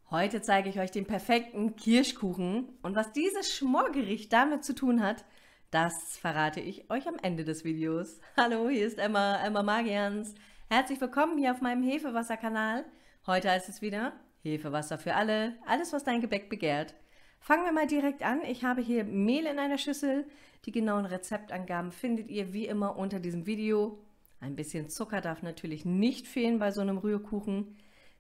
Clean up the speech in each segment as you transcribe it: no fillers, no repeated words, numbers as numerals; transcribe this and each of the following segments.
Heute zeige ich euch den perfekten Kirschkuchen und was dieses Schmorgericht damit zu tun hat, das verrate ich euch am Ende des Videos. Hallo, hier ist Emma Magians. Herzlich willkommen hier auf meinem Hefewasser-Kanal. Heute heißt es wieder Hefewasser für alle, alles was dein Gebäck begehrt. Fangen wir mal direkt an. Ich habe hier Mehl in einer Schüssel. Die genauen Rezeptangaben findet ihr wie immer unter diesem Video. Ein bisschen Zucker darf natürlich nicht fehlen bei so einem Rührkuchen.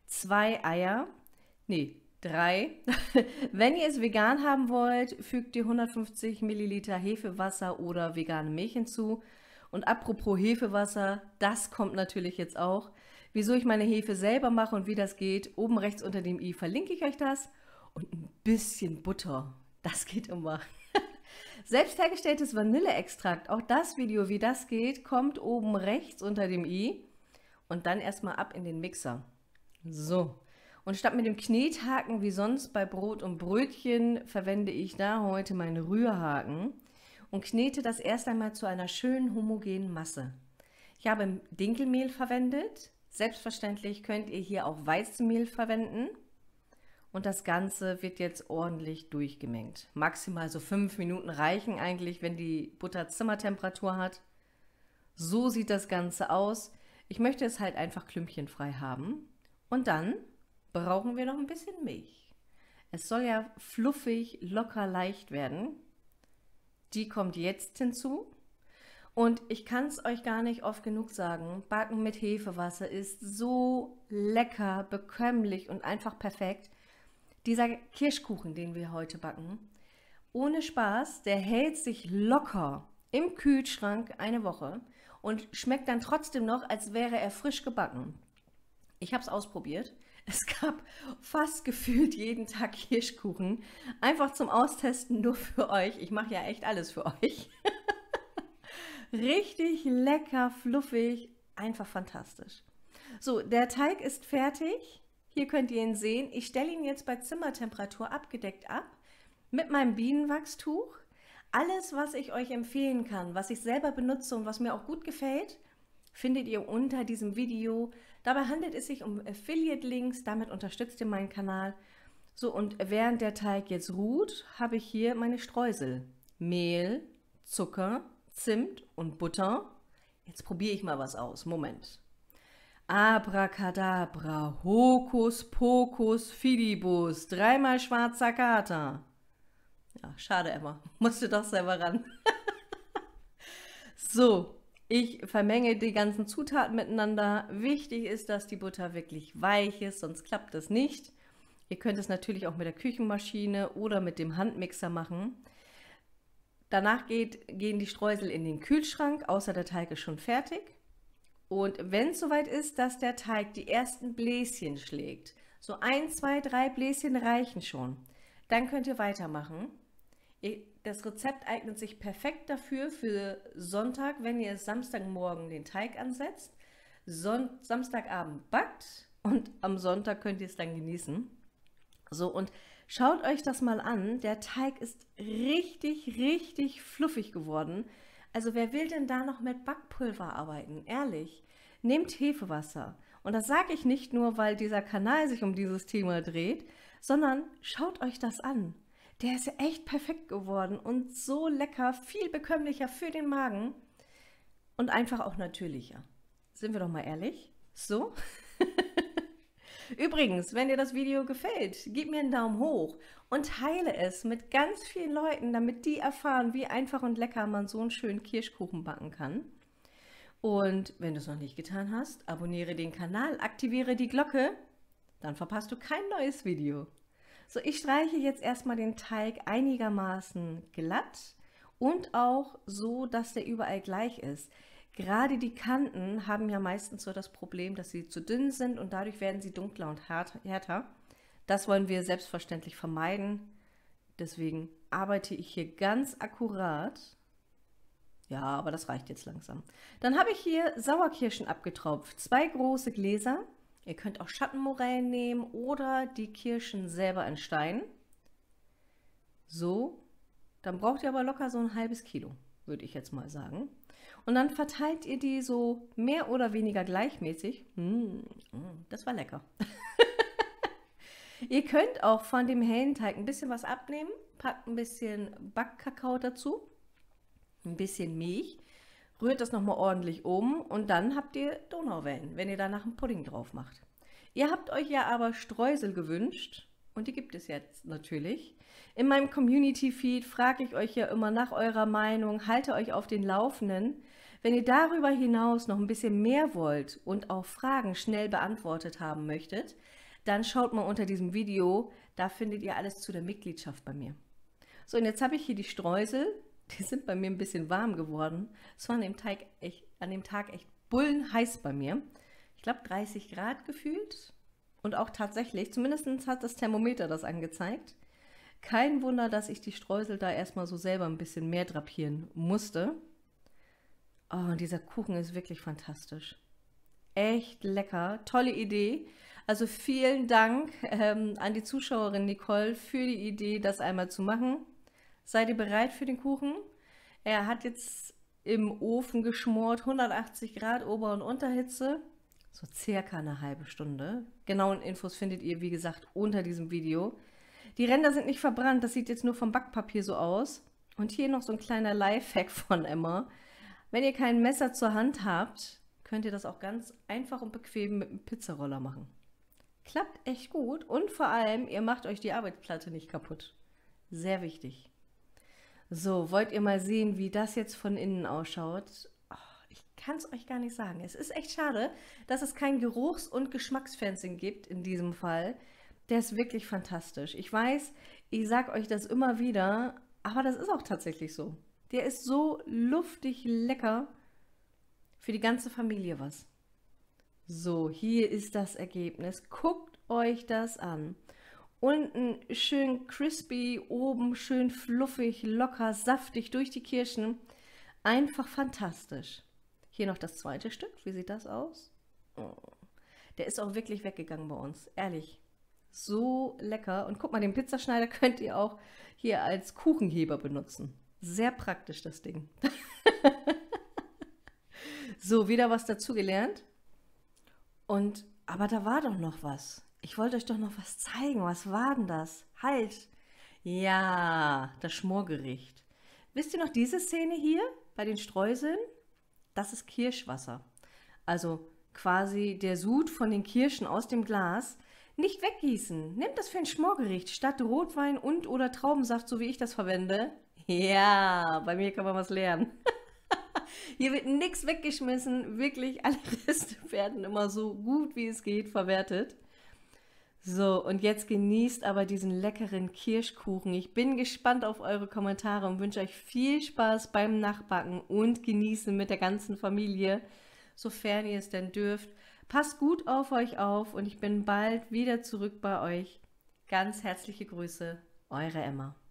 2 Eier. Nee, 3. Wenn ihr es vegan haben wollt, fügt ihr 150 Milliliter Hefewasser oder vegane Milch hinzu. Und apropos Hefewasser, das kommt natürlich jetzt auch. Wieso ich meine Hefe selber mache und wie das geht, oben rechts unter dem i verlinke ich euch das. Und ein bisschen Butter, das geht immer. Selbst hergestelltes Vanilleextrakt, auch das Video, wie das geht, kommt oben rechts unter dem i. Und dann erstmal ab in den Mixer. So. Und statt mit dem Knethaken wie sonst bei Brot und Brötchen verwende ich da heute meinen Rührhaken und knete das erst einmal zu einer schönen homogenen Masse. Ich habe Dinkelmehl verwendet. Selbstverständlich könnt ihr hier auch Weizenmehl verwenden. Und das Ganze wird jetzt ordentlich durchgemengt. Maximal so 5 Minuten reichen eigentlich, wenn die Butter Zimmertemperatur hat. So sieht das Ganze aus. Ich möchte es halt einfach klümpchenfrei haben. Und dann brauchen wir noch ein bisschen Milch. Es soll ja fluffig, locker, leicht werden. Die kommt jetzt hinzu. Und ich kann es euch gar nicht oft genug sagen, Backen mit Hefewasser ist so lecker, bekömmlich und einfach perfekt. Dieser Kirschkuchen, den wir heute backen, ohne Spaß, der hält sich locker im Kühlschrank eine Woche und schmeckt dann trotzdem noch, als wäre er frisch gebacken. Ich habe es ausprobiert. Es gab fast gefühlt jeden Tag Kirschkuchen. Einfach zum Austesten, nur für euch. Ich mache ja echt alles für euch. Richtig lecker, fluffig, einfach fantastisch. So, der Teig ist fertig. Hier könnt ihr ihn sehen. Ich stelle ihn jetzt bei Zimmertemperatur abgedeckt ab mit meinem Bienenwachstuch. Alles, was ich euch empfehlen kann, was ich selber benutze und was mir auch gut gefällt, findet ihr unter diesem Video. Dabei handelt es sich um Affiliate-Links, damit unterstützt ihr meinen Kanal. So, und während der Teig jetzt ruht, habe ich hier meine Streusel. Mehl, Zucker, Zimt und Butter. Jetzt probiere ich mal was aus. Moment. Abracadabra, Hokus Pokus Fidibus, 3-mal schwarzer Kater. Ja, schade, Emma. Musste doch selber ran. So. Ich vermenge die ganzen Zutaten miteinander. Wichtig ist, dass die Butter wirklich weich ist, sonst klappt das nicht. Ihr könnt es natürlich auch mit der Küchenmaschine oder mit dem Handmixer machen. Danach gehen die Streusel in den Kühlschrank, außer der Teig ist schon fertig. Und wenn es soweit ist, dass der Teig die ersten Bläschen schlägt, so 1, 2, 3 Bläschen reichen schon, dann könnt ihr weitermachen. Das Rezept eignet sich perfekt dafür für Sonntag, wenn ihr Samstagmorgen den Teig ansetzt, Samstagabend backt und am Sonntag könnt ihr es dann genießen. So, und schaut euch das mal an, der Teig ist richtig, richtig fluffig geworden. Also wer will denn da noch mit Backpulver arbeiten? Ehrlich, nehmt Hefewasser. Und das sage ich nicht nur, weil dieser Kanal sich um dieses Thema dreht, sondern schaut euch das an. Der ist ja echt perfekt geworden und so lecker, viel bekömmlicher für den Magen und einfach auch natürlicher. Sind wir doch mal ehrlich? So? Übrigens, wenn dir das Video gefällt, gib mir einen Daumen hoch und teile es mit ganz vielen Leuten, damit die erfahren, wie einfach und lecker man so einen schönen Kirschkuchen backen kann. Und wenn du es noch nicht getan hast, abonniere den Kanal, aktiviere die Glocke, dann verpasst du kein neues Video. So, ich streiche jetzt erstmal den Teig einigermaßen glatt und auch so, dass der überall gleich ist. Gerade die Kanten haben ja meistens so das Problem, dass sie zu dünn sind und dadurch werden sie dunkler und härter. Das wollen wir selbstverständlich vermeiden. Deswegen arbeite ich hier ganz akkurat. Ja, aber das reicht jetzt langsam. Dann habe ich hier Sauerkirschen abgetropft. 2 große Gläser. Ihr könnt auch Schattenmorellen nehmen oder die Kirschen selber in Stein. So, dann braucht ihr aber locker so ein halbes Kilo, würde ich jetzt mal sagen. Und dann verteilt ihr die so mehr oder weniger gleichmäßig. Das war lecker. Ihr könnt auch von dem hellen Teig ein bisschen was abnehmen, packt ein bisschen Backkakao dazu, ein bisschen Milch, rührt das nochmal ordentlich um und dann habt ihr Donauwellen, wenn ihr danach einen Pudding drauf macht. Ihr habt euch ja aber Streusel gewünscht und die gibt es jetzt natürlich. In meinem Community-Feed frage ich euch ja immer nach eurer Meinung, halte euch auf den Laufenden. Wenn ihr darüber hinaus noch ein bisschen mehr wollt und auch Fragen schnell beantwortet haben möchtet, dann schaut mal unter diesem Video, da findet ihr alles zu der Mitgliedschaft bei mir. So, und jetzt habe ich hier die Streusel, die sind bei mir ein bisschen warm geworden. Es war an dem Tag echt bullenheiß bei mir. Ich glaube 30 Grad gefühlt und auch tatsächlich, zumindest hat das Thermometer das angezeigt. Kein Wunder, dass ich die Streusel da erstmal so selber ein bisschen mehr drapieren musste. Oh, und dieser Kuchen ist wirklich fantastisch. Echt lecker, tolle Idee. Also vielen Dank an die Zuschauerin Nicole für die Idee, das einmal zu machen. Seid ihr bereit für den Kuchen? Er hat jetzt im Ofen geschmort, 180 Grad Ober- und Unterhitze. So circa eine halbe Stunde. Genauen Infos findet ihr, wie gesagt, unter diesem Video. Die Ränder sind nicht verbrannt, das sieht jetzt nur vom Backpapier so aus. Und hier noch so ein kleiner Lifehack von Emma. Wenn ihr kein Messer zur Hand habt, könnt ihr das auch ganz einfach und bequem mit einem Pizzaroller machen. Klappt echt gut und vor allem, ihr macht euch die Arbeitsplatte nicht kaputt. Sehr wichtig. So, wollt ihr mal sehen, wie das jetzt von innen ausschaut? Oh, ich kann es euch gar nicht sagen. Es ist echt schade, dass es kein Geruchs- und Geschmacksfernsehen gibt in diesem Fall. Der ist wirklich fantastisch. Ich weiß, ich sage euch das immer wieder, aber das ist auch tatsächlich so. Der ist so luftig lecker. Für die ganze Familie was. So, hier ist das Ergebnis. Guckt euch das an. Unten schön crispy, oben schön fluffig, locker, saftig durch die Kirschen. Einfach fantastisch. Hier noch das zweite Stück. Wie sieht das aus? Oh. Der ist auch wirklich weggegangen bei uns. Ehrlich. So lecker. Und guck mal, den Pizzaschneider könnt ihr auch hier als Kuchenheber benutzen. Sehr praktisch, das Ding. So, wieder was dazugelernt. Aber da war doch noch was. Ich wollte euch doch noch was zeigen. Was war denn das? Halt! Ja, das Schmorgericht. Wisst ihr noch diese Szene hier bei den Streuseln? Das ist Kirschwasser. Also quasi der Sud von den Kirschen aus dem Glas. Nicht weggießen. Nehmt das für ein Schmorgericht statt Rotwein und oder Traubensaft, so wie ich das verwende. Ja, bei mir kann man was lernen. Hier wird nichts weggeschmissen, wirklich alle Reste werden immer so gut wie es geht verwertet. So, und jetzt genießt aber diesen leckeren Kirschkuchen. Ich bin gespannt auf eure Kommentare und wünsche euch viel Spaß beim Nachbacken und Genießen mit der ganzen Familie, sofern ihr es denn dürft. Passt gut auf euch auf und ich bin bald wieder zurück bei euch. Ganz herzliche Grüße, eure Emma.